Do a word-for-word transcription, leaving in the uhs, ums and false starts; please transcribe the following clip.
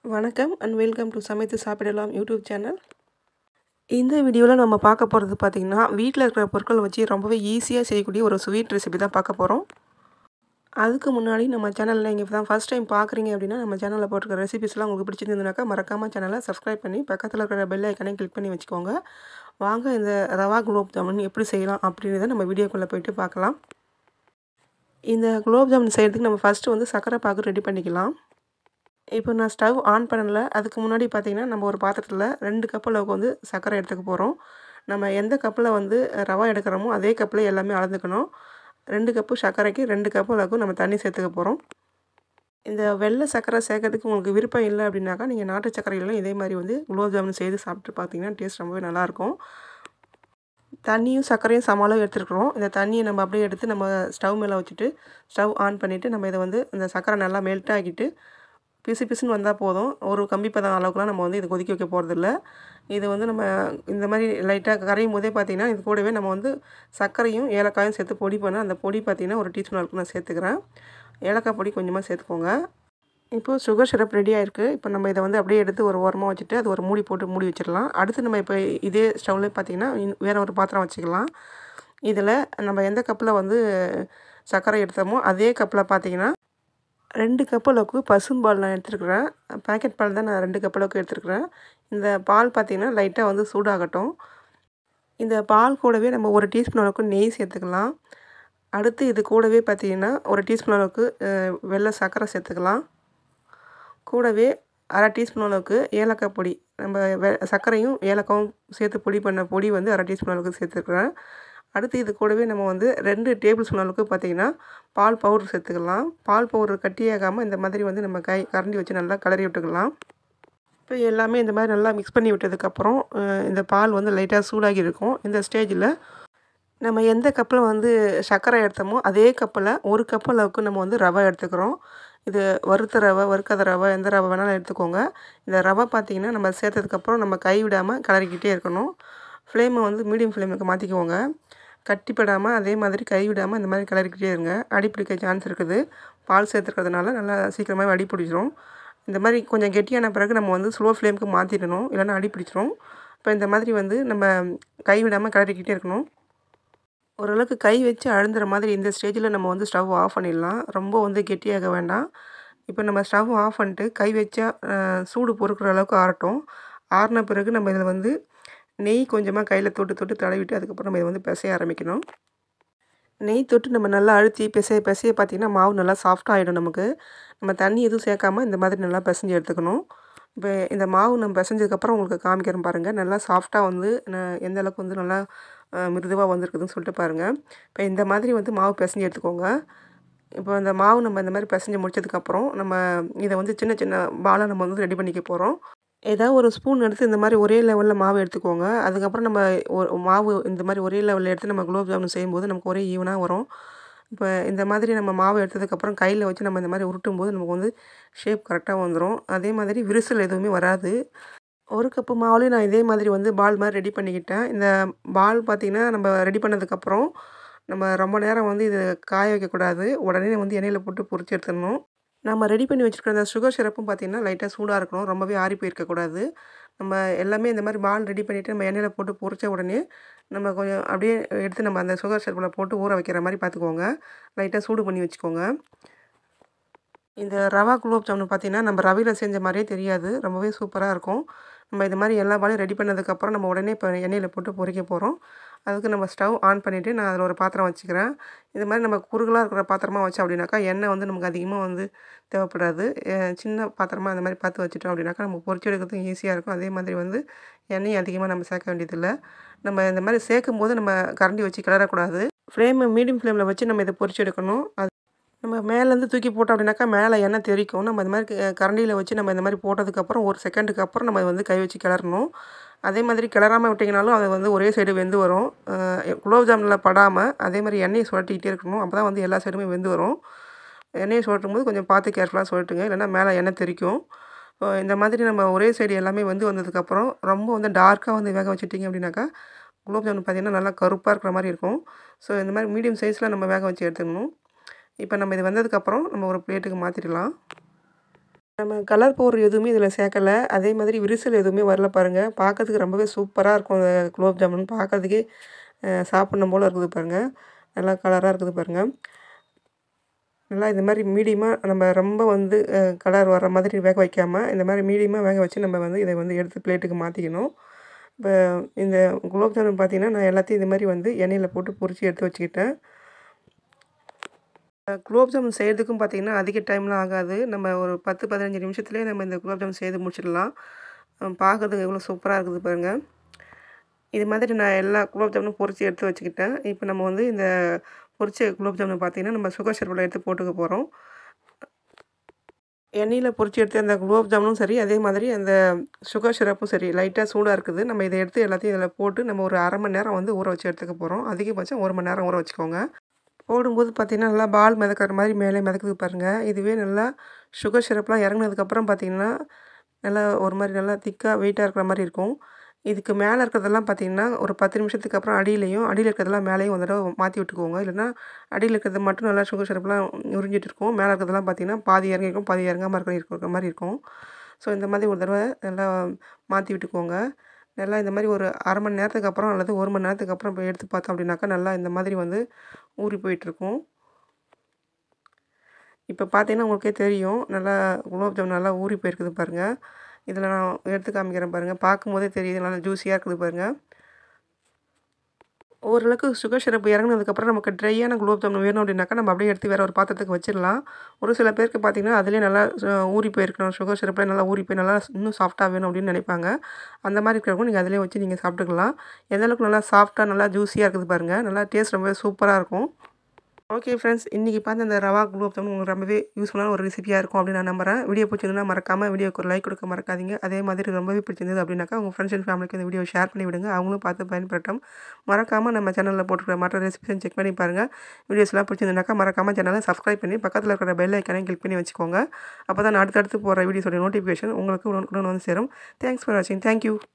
வணக்கம் and welcome to சமைத்து சாப்பிடலாம் யூடியூப் சேனல். இந்த வீடியோவில் நம்ம பார்க்க போகிறது பார்த்திங்கன்னா, வீட்டில் இருக்கிற பொருட்கள் வச்சு ரொம்பவே ஈஸியாக செய்யக்கூடிய ஒரு ஸ்வீட் ரெசிபி தான் பார்க்க போகிறோம். அதுக்கு முன்னாடி நம்ம சேனலில் இங்கே தான் ஃபஸ்ட் டைம் பார்க்குறீங்க அப்படின்னா, நம்ம சேனலில் போட்டிருக்க ரெசிபிஸ்லாம் உங்களுக்கு பிடிச்சிருந்ததுனாக்கா மறக்காமல் சேனலை சப்ஸ்கிரைப் பண்ணி பக்கத்தில் இருக்கிற பெல் ஐக்கனையும் கிளிக் பண்ணி வச்சுக்கோங்க. வாங்க இந்த ரவா குலோப் ஜாமுன் எப்படி செய்யலாம் அப்படின்றத நம்ம வீடியோக்குள்ளே போயிட்டு பார்க்கலாம். இந்த குலோப் ஜாமுன் செய்கிறதுக்கு நம்ம ஃபஸ்ட்டு வந்து சர்க்கரை பாகு ரெடி பண்ணிக்கலாம். இப்போ நான் ஸ்டவ் ஆன் பண்ணல. அதுக்கு முன்னாடி பார்த்திங்கன்னா, நம்ம ஒரு பாத்திரத்தில் ரெண்டு கப் அளவுக்கு வந்து சர்க்கரை எடுத்துக்க போகிறோம். நம்ம எந்த கப்பில் வந்து ரவா எடுக்கிறோமோ அதே கப்பில் எல்லாமே அளந்துக்கணும். ரெண்டு கப்பு சர்க்கரைக்கு ரெண்டு கப் அளவுக்கு நம்ம தண்ணி சேர்த்துக்க போகிறோம். இந்த வெள்ளை சர்க்கரை சேர்க்கறதுக்கு உங்களுக்கு விருப்பம் இல்லை அப்படின்னாக்கா, நீங்கள் நாட்டு சர்க்கரையிலும் இதே மாதிரி வந்து குலோப் ஜாமுன் செய்து சாப்பிட்டு பார்த்தீங்கன்னா டேஸ்ட் ரொம்பவே நல்லாயிருக்கும். தண்ணியும் சர்க்கரையும் சம அளவு எடுத்துருக்குறோம். இந்த தண்ணியை நம்ம அப்படியே எடுத்து நம்ம ஸ்டவ் மேலே வச்சுட்டு ஸ்டவ் ஆன் பண்ணிவிட்டு நம்ம இதை வந்து இந்த சர்க்கரை நல்லா மெல்ட் ஆகிட்டு பிசு பிசுன்னு வந்தால் போதும். ஒரு கம்பி பதம் அளவுக்குலாம் நம்ம வந்து இது கொதிக்க வைக்க போகிறதில்ல. இது வந்து நம்ம இந்த மாதிரி லைட்டாக கரையும் போதே பார்த்திங்கன்னா, இது கூடவே நம்ம வந்து சர்க்கரையும் ஏலக்காயும் சேர்த்து பொடி பண்ண அந்த பொடி பார்த்திங்கன்னா ஒரு டீஸ்பூன் அளவுக்கு நான் சேர்த்துக்கிறேன். ஏலக்காய் பொடி கொஞ்சமாக சேர்த்துக்கோங்க. இப்போது சுகர் சிரப் ரெடி ஆகிருக்கு. இப்போ நம்ம இதை வந்து அப்படியே எடுத்து ஒரு ஓரமாக வச்சுட்டு அது ஒரு மூடி போட்டு மூடி வச்சிடலாம். அடுத்து நம்ம இப்போ இதே ஸ்டவ்லேயே பார்த்திங்கன்னா வேறு ஒரு பாத்திரம் வச்சுக்கலாம். இதில் நம்ம எந்த கப்பில் வந்து சர்க்கரை எடுத்தோமோ அதே கப்பில் பார்த்திங்கன்னா ரெண்டு கப் அளவுக்கு பசும்பால் நான் எடுத்துருக்குறேன். பேக்கெட் பால் தான் நான் ரெண்டு கப் அளவுக்கு எடுத்துருக்குறேன். இந்த பால் பார்த்திங்கன்னா லைட்டாக வந்து சூடாகட்டும். இந்த பால் கூடவே நம்ம ஒரு டீஸ்பூன் அளவுக்கு நெய் சேர்த்துக்கலாம். அடுத்து இது கூடவே பார்த்திங்கன்னா ஒரு டீஸ்பூன் அளவுக்கு வெள்ளை சர்க்கரை சேர்த்துக்கலாம். கூடவே அரை டீஸ்பூன் அளவுக்கு ஏலக்காய் பொடி, நம்ம வெ சர்க்கரையும் ஏலக்காயும் சேர்த்து பொடி பண்ண பொடி வந்து அரை டீஸ்பூன் அளவுக்கு சேர்த்துருக்குறேன். அடுத்து இது கூடவே நம்ம வந்து ரெண்டு டேபிள் ஸ்பூன் அளவுக்கு பார்த்திங்கன்னா பால் பவுடர் சேர்த்துக்கலாம். பால் பவுடர் கட்டியாகாமல் இந்த மாதிரி வந்து நம்ம கை கரண்டி வச்சு நல்லா கிளறி விட்டுக்கலாம். இப்போ எல்லாமே இந்த மாதிரி நல்லா மிக்ஸ் பண்ணி விட்டதுக்கப்புறம் இந்த பால் வந்து லைட்டாக சூடாகி இருக்கும். இந்த ஸ்டேஜில் நம்ம எந்த கப்பில் வந்து சர்க்கரை எடுத்தோமோ அதே கப்பில் ஒரு கப் அளவுக்கு நம்ம வந்து ரவை எடுத்துக்கிறோம். இது வறுத்த ரவை, வறுக்காத ரவை, எந்த ரவை வேணாலும் எடுத்துக்கோங்க. இந்த ரவை பார்த்திங்கன்னா நம்ம சேர்த்ததுக்கப்புறம் நம்ம கை விடாமல் கிளறிக்கிட்டே இருக்கணும். ஃப்ளேமை வந்து மீடியம் ஃப்ளேமுக்கு மாற்றிக்குவோங்க. கட்டிப்படாமல் அதே மாதிரி கை விடாமல் இந்த மாதிரி கிளறிக்கிட்டே இருங்க. அடி பிடிக்க சான்ஸ் இருக்குது. பால் சேர்த்துக்கிறதுனால நல்லா சீக்கிரமாகவே அடி பிடிச்சிரும். இந்த மாதிரி கொஞ்சம் கெட்டியான பிறகு நம்ம வந்து ஸ்லோ ஃப்ளேமுக்கு மாற்றிடணும், இல்லைன்னா அடி பிடிச்சிரும். இப்போ இந்த மாதிரி வந்து நம்ம கை விடாமல் கிளறிக்கிட்டே இருக்கணும். ஓரளவுக்கு கை வச்சு அழுந்துற மாதிரி இந்த ஸ்டேஜில் நம்ம வந்து ஸ்டவ் ஆஃப் பண்ணிடலாம். ரொம்ப வந்து கெட்டியாக வேண்டாம். இப்போ நம்ம ஸ்டவ் ஆஃப் பண்ணிட்டு கை வச்சா சூடு பொறுக்கிற அளவுக்கு ஆறட்டும். ஆறின பிறகு நம்ம இதில் வந்து நெய் கொஞ்சமாக கையில் தொட்டு தொட்டு தடவிட்டு அதுக்கப்புறம் நம்ம இதை வந்து பிசைய ஆரம்பிக்கணும். நெய் தொட்டு நம்ம நல்லா அழுத்தி பிசைய பிசைய பார்த்திங்கன்னா மாவு நல்லா சாஃப்டாக ஆகிடும். நமக்கு நம்ம தண்ணி எதுவும் சேர்க்காமல் இந்த மாதிரி நல்லா பிசைஞ்சு எடுத்துக்கணும். இப்போ இந்த மாவு நம்ம பிசைஞ்சதுக்கப்புறம் உங்களுக்கு காமிக்கிறேன் பாருங்கள். நல்லா சாஃப்டாக வந்து எந்த அளவுக்கு வந்து நல்லா மிருதுவாக வந்துருக்குதுன்னு சொல்லிட்டு பாருங்கள். இப்போ இந்த மாதிரி வந்து மாவு பிசைஞ்சு எடுத்துக்கோங்க. இப்போ இந்த மாவு நம்ம இந்த மாதிரி பிசைஞ்சு முடிச்சதுக்கப்புறம் நம்ம இதை வந்து சின்ன சின்ன பாலாக நம்ம வந்து ரெடி பண்ணிக்க போகிறோம். ஏதாவது ஒரு ஸ்பூன் எடுத்து இந்த மாதிரி ஒரே லெவலில் மாவு எடுத்துக்கோங்க. அதுக்கப்புறம் நம்ம ஒரு மாவு இந்த மாதிரி ஒரே லெவலில் எடுத்து நம்ம குலோப் ஜாமுன் செய்யும்போது நமக்கு ஒரே ஈவனாக வரும். இப்போ இந்த மாதிரி நம்ம மாவு எடுத்ததுக்கப்புறம் கையில் வச்சு நம்ம இந்த மாதிரி உருட்டும் போது நமக்கு வந்து ஷேப் கரெக்டாக வந்துடும். அதே மாதிரி விரிசல் எதுவுமே வராது. ஒரு கப்பு மாவுலேயும் நான் இதே மாதிரி வந்து பால் மாதிரி ரெடி பண்ணிக்கிட்டேன். இந்த பால் பார்த்திங்கன்னா நம்ம ரெடி பண்ணதுக்கப்புறம் நம்ம ரொம்ப நேரம் வந்து இது காய வைக்கக்கூடாது. உடனே வந்து எண்ணெயில் போட்டு பொரிச்சு எடுத்துடணும். நம்ம ரெடி பண்ணி வச்சுருக்கிற அந்த சுகர் சிரப்பும் பார்த்திங்கன்னா லைட்டாக சூடாக இருக்கணும். ரொம்பவே ஆறி போயிருக்கக்கூடாது. நம்ம எல்லாமே இந்த மாதிரி பால் ரெடி பண்ணிவிட்டு நம்ம எண்ணெயில் போட்டு பொரிச்ச உடனே நம்ம கொஞ்சம் அப்படியே எடுத்து நம்ம அந்த சுகர் சிரப்பில் போட்டு ஊற வைக்கிற மாதிரி பார்த்துக்கோங்க. லைட்டாக சூடு பண்ணி வச்சுக்கோங்க. இந்த ரவா குலோப் ஜாமுன் பார்த்திங்கன்னா நம்ம ரவையில் செஞ்ச மாதிரியே தெரியாது. ரொம்பவே சூப்பராக இருக்கும். நம்ம இது மாதிரி எல்லா பாலையும் ரெடி பண்ணதுக்கப்புறம் நம்ம உடனே இப்போ எண்ணெயில் போட்டு பொரிக்க போகிறோம். அதுக்கு நம்ம ஸ்டவ் ஆன் பண்ணிவிட்டு நான் அதில் ஒரு பாத்திரம் வச்சுக்கிறேன். இது மாதிரி நம்ம குறுகலாக இருக்கிற பாத்திரமாக வச்சோம் அப்படின்னாக்கா எண்ணெய் வந்து நமக்கு அதிகமாக வந்து தேவைப்படாது. சின்ன பாத்திரமாக அந்த மாதிரி பார்த்து வச்சுட்டோம் அப்படின்னாக்கா நம்ம பொரிச்சு எடுக்கிறதுக்கும் ஈஸியாக இருக்கும். அதே மாதிரி வந்து எண்ணெய் அதிகமாக நம்ம சேர்க்க வேண்டியதில்லை. நம்ம இந்த மாதிரி சேர்க்கும் போது நம்ம கரண்டி வச்சு கிளறக்கூடாது. ஃப்ளேமை மீடியம் ஃப்ளேமில் வச்சு நம்ம இதை பொரிச்சு எடுக்கணும். அது நம்ம மேலேருந்து தூக்கி போட்டோம் அப்படின்னாக்கா மேலே எண்ணெய் தெறிக்கும். நம்ம இந்த மாதிரி கரண்டியில் வச்சு நம்ம இந்த மாதிரி போட்டதுக்கப்புறம் ஒரு செகண்டுக்கு அப்புறம் நம்ம வந்து கை வச்சு கிளறணும். அதே மாதிரி கிளறாமல் விட்டிங்கனாலும் அது வந்து ஒரே சைடு வெந்து வரும். குலோப் ஜாமுனில் படாமல் அதே மாதிரி எண்ணெயை சுழட்டிக்கிட்டே இருக்கணும். அப்போ தான் வந்து எல்லா சைடுமே வெந்து வரும். எண்ணெயை சுழட்டும் போது கொஞ்சம் பார்த்து கேர்ஃபுல்லாக சுழட்டுங்க, இல்லைன்னா மேலே எண்ணெய் தெறிக்கும். இந்த மாதிரி நம்ம ஒரே சைடு எல்லாமே வெந்து வந்ததுக்கப்புறம் ரொம்ப வந்து டார்க்காக வந்து வேக வச்சுட்டிங்க அப்படின்னாக்கா குலோப் ஜாமுன் பார்த்திங்கன்னா நல்லா கருப்பாக இருக்கிற மாதிரி இருக்கும். ஸோ இந்த மாதிரி மீடியம் சைஸில் நம்ம வேக வச்சு எடுத்துக்கணும். இப்போ நம்ம இது வந்ததுக்கப்புறம் நம்ம ஒரு பிளேட்டுக்கு மாற்றிடலாம். நம்ம கலர் பவுடர் எதுவுமே இதில் சேர்க்கல. அதே மாதிரி விரிசல் எதுவுமே வரல பாருங்கள். பார்க்கறதுக்கு ரொம்பவே சூப்பராக இருக்கும் அந்த குலோப் ஜாமுன். பார்க்கறதுக்கே அ சாப்பிடணும் போல இருக்குது பாருங்கள். நல்லா கலராக இருக்குது பாருங்கள். நல்லா இந்த மாதிரி மீடியமாக நம்ம ரொம்ப வந்து அ கலர் வர மாதிரி வேக வைக்காமல், இந்த மாதிரி மீடியமாக வேக வச்சு நம்ம வந்து இதை வந்து எடுத்து பிளேட்டுக்கு மாற்றிக்கணும். இப்போ இந்த குலோப் ஜாமுன் பார்த்தீங்கன்னா, நான் எல்லாத்தையும் இது மாதிரி வந்து எண்ணெயில் போட்டு பொரிச்சு எடுத்து வச்சுக்கிட்டேன். குலோப் ஜாமுன் செய்கிறதுக்கும் பார்த்திங்கன்னா அதிக டைம்லாம் ஆகாது. நம்ம ஒரு பத்து பதினஞ்சு நிமிஷத்துலேயே நம்ம இந்த குலோப் ஜாமுன் செய்து முடிச்சிடலாம். பார்க்குறதுக்கு எவ்வளோ சூப்பராக இருக்குது பாருங்கள். இது மாதிரி நான் எல்லா குலோப் ஜாமுனும் பொரிச்சு எடுத்து வச்சுக்கிட்டேன். இப்போ நம்ம வந்து இந்த பொரிச்ச குலோப் ஜாமுன் பார்த்திங்கன்னா நம்ம சுகர் சிரப்பில் எடுத்து போட்டுக்க போகிறோம். எண்ணெயில் பொரிச்சு எடுத்து அந்த குலோப் ஜாமுனும் சரி, அதே மாதிரி அந்த சுகர் சிரப்பும் சரி லைட்டாக சூடாக இருக்குது. நம்ம இதை எடுத்து எல்லாத்தையும் இதில் போட்டு நம்ம ஒரு அரை மணி நேரம் வந்து ஊற வச்சு எடுத்துக்க போகிறோம். அதிகபட்சம் ஒரு மணி நேரம் ஊற வச்சுக்கோங்க. போடும்போது பார்த்திங்கன்னா நல்லா பால் மிதக்கிற மாதிரி மேலே மிதக்குது பாருங்கள். இதுவே நல்லா சுகர் சிரப்லாம் இறங்குனதுக்கப்புறம் பார்த்திங்கன்னா நல்லா ஒரு மாதிரி நல்லா திக்காக வெயிட்டாக இருக்கிற மாதிரி இருக்கும். இதுக்கு மேலே இருக்கிறதெல்லாம் பார்த்திங்கன்னா ஒரு பத்து நிமிஷத்துக்கு அப்புறம் அடியிலையும் அடியில் இருக்கிறதெல்லாம் மேலேயும் ஒரு தடவை மாற்றி விட்டுக்கோங்க. இல்லைன்னா அடியில் இருக்கிறது மட்டும் நல்லா சுகர் சிரப்லாம் உறிஞ்சிட்டு இருக்கும். மேலே இருக்கிறதெல்லாம் பார்த்திங்கன்னா பாதி இறங்கிருக்கும், பாதி இறங்காமல் இருக்கிற இருக்கிற மாதிரி இருக்கும். ஸோ இந்த மாதிரி ஒரு தடவை நல்லா மாற்றி விட்டுக்கோங்க. நல்லா இந்த மாதிரி ஒரு அரை மணி நேரத்துக்கு அப்புறம் அல்லது ஒரு மணி நேரத்துக்கு அப்புறம் இப்போ எடுத்து பார்த்தோம் அப்படின்னாக்கா நல்லா இந்த மாதிரி வந்து ஊறி போயிட்டுருக்கும். இப்போ பார்த்தீங்கன்னா உங்களுக்கே தெரியும் நல்லா குலோப் ஜாமுன் நல்லா ஊறி போயிருக்குது பாருங்கள். இதில் நான் எடுத்து காமிக்கிறேன் பாருங்கள். பார்க்கும்போதே தெரியுது நல்லா ஜூஸியாக இருக்குது பாருங்கள். ஓரளவுக்கு சுகர் சிரப் இறங்குனதுக்கப்புறம் நமக்கு ட்ரையான குலோப் ஜாமுன் வேணும் அப்படின்னாக்கா நம்ம அப்படியே எடுத்து வேறு ஒரு பாத்திரத்துக்கு வச்சிடலாம். ஒரு சில பேருக்கு பார்த்திங்கன்னா அதிலே நல்லா ஊறி போயிருக்கணும், சுகர் சிரப்பில் நல்லா ஊறி போய் நல்லா இன்னும் சாஃப்ட்டாக வேணும் அப்படின்னு நினைப்பாங்க. அந்த மாதிரி இருக்கிறவங்க நீங்கள் அதிலே வச்சு நீங்கள் சாப்பிட்டுக்கலாம். எந்த அளவுக்கு நல்லா சாஃப்ட்டாக நல்லா ஜூஸியாக இருக்குது பாருங்கள். நல்லா டேஸ்ட் ரொம்பவே சூப்பராக இருக்கும். ஓகே ஃப்ரெண்ட்ஸ், இன்றைக்கி பார்த்து அந்த ரவா குலோப் ஜாமுன் உங்களுக்கு ரொம்பவே யூஸ்ஃபுல்லான ஒரு ரெசிபியாக இருக்கும் அப்படின்னு நான் நம்புறேன். வீடியோ பிடிச்சிருந்தா மறக்காமல் வீடியோக்கு ஒரு லைக் கொடுக்க மறக்காதீங்க. அதே மாதிரி ரொம்பவே பிடிச்சிருந்தது அப்படின்னாக்கா உங்கள் ஃப்ரெண்ட்ஸ் அண்ட் ஃபேமிலிக்கு இந்த வீடியோ ஷேர் பண்ணி விடுங்க. அவங்களும் பார்த்து பயன்பெறட்டும். மறக்காமல் நம்ம சேனலில் போட்டுருக்கிற மற்ற ரெசிபிஸும் செக் பண்ணி பாருங்கள். வீடியோஸ்லாம் பிடிச்சிருந்தாக்கா மறக்காமல் சேனலை சப்ஸ்கிரைப் பண்ணி பக்கத்தில் இருக்கிற பெல் ஐக்கானையும் கிளிக் பண்ணி வச்சுக்கோங்க. அப்போ தான் அடுத்தடுத்து போகிற வீடியோஸோட நோட்டிஃபிகேஷன் உங்களுக்கு உடனுக்குடன் வந்து சேரும். தேங்க்ஸ் ஃபார் வாட்சிங். தேங்க்யூ.